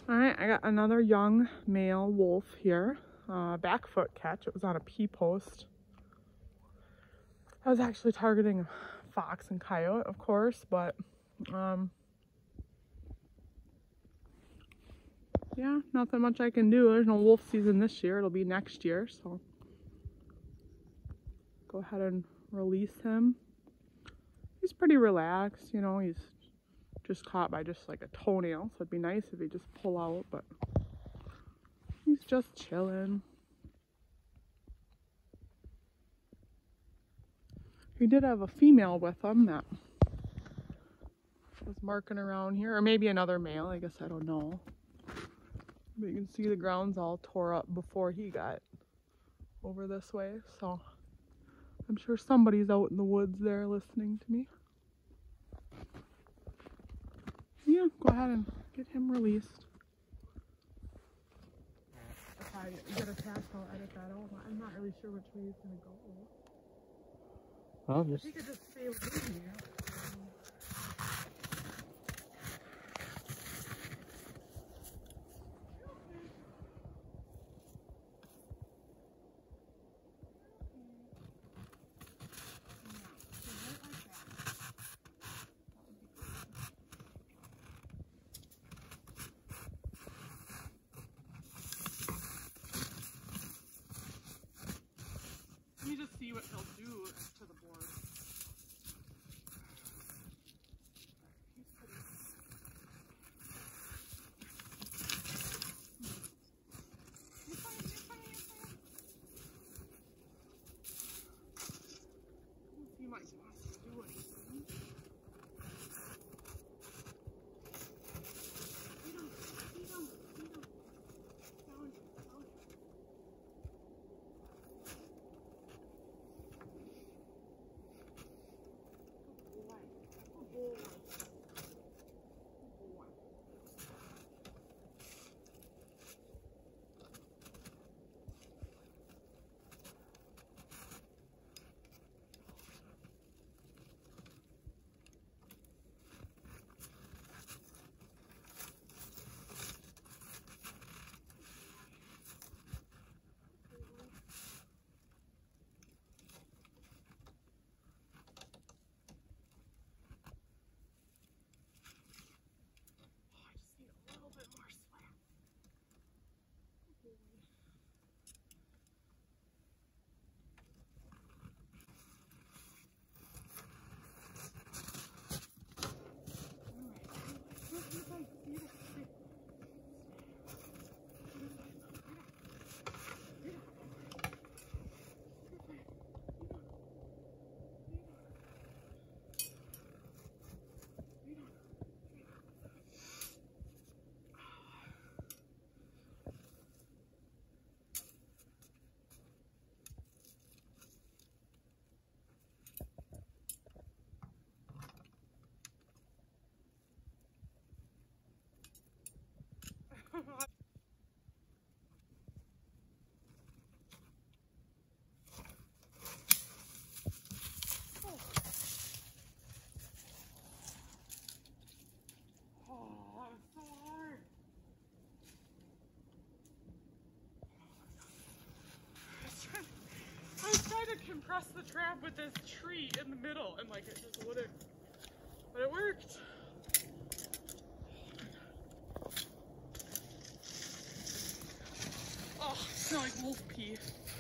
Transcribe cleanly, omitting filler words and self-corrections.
All right, I got another young male wolf here. Back foot catch. It was on a pea post. I was actually targeting fox and coyote, of course, but yeah, nothing much I can do. There's no wolf season this year. It'll be next year, so go ahead and release him. He's pretty relaxed, you know, he's just caught by just like a toenail, so it'd be nice if he just pull out, but he's just chilling. He did have a female with him that was marking around here, or maybe another male, I guess, I don't know. But you can see the ground's all tore up before he got over this way, so I'm sure somebody's out in the woods there listening to me. Yeah, go ahead and get him released. If I get attached, I'll edit that out. I'm not really sure which way he's going to go. Well, just... He could just stay with me. Let me just see what he'll do to the board. He might want to do anything. Compress the trap with this tree in the middle, and like it just wouldn't, but it worked. Oh, I smell like wolf pee.